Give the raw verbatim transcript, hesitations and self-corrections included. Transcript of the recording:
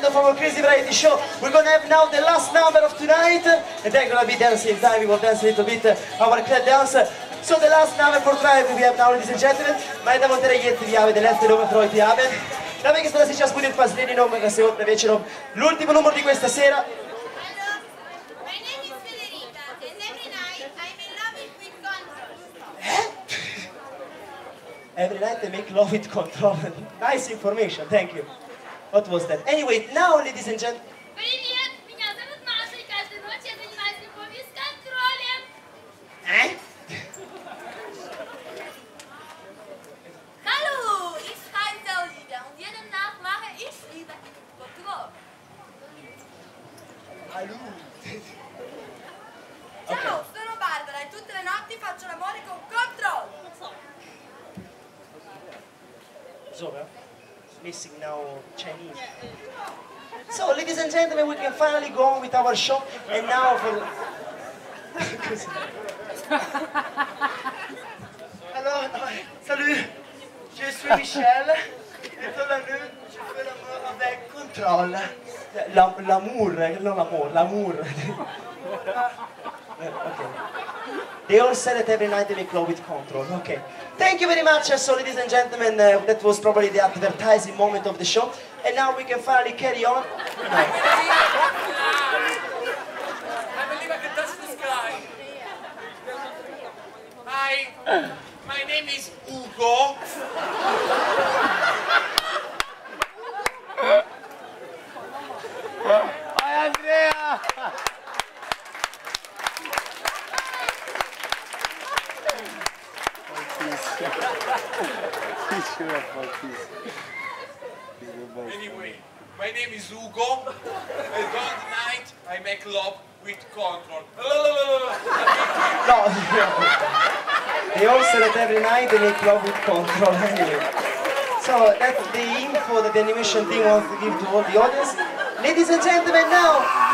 end of our Crazy Variety Show. We're gonna have now the last number of tonight, and then gonna be dancing time. We will dance a little bit, uh, our club dance. So the last number for tonight we have now, ladies and gentlemen. Mai da montere jeti vjave, de lefte dome trojti jave. Da mi da se čas budem pasljeni nom, da se otme večerom. L'ultimo numero di questa sera. Every night I make love with control. Nice information, thank you. What was that? Anyway, now, ladies and gentlemen. Привет, меня зовут Маша, и каждую ночь я занимаюсь любовью с контролем. Eh? Hallo, ich heiße Olivia und jede Nacht mache ich Liebe mit Kontrolle. Hallo. Ciao, sono Barbara e tutte le notti faccio l'amore con controllo. So, yeah? Missing now Chinese. So, ladies and gentlemen, we can finally go on with our show. And now for... Alors, salut, je suis Michel. Et dans la nuit, je fais l'amour avec contrôle. L'amour, non l'amour, l'amour. Okay. They all said that every night they make love with control. Okay. Thank you very much. So, ladies and gentlemen, uh, that was probably the advertising moment of the show. And now we can finally carry on. I believe I can touch the sky. Hi, my name is Ugo. Hi, Andrea. Anyway, my name is Ugo, and all night I make love with control. No, they all say that every night they make love with control anyway. So that's the info that the animation team wants to give to all the audience. Ladies and gentlemen, now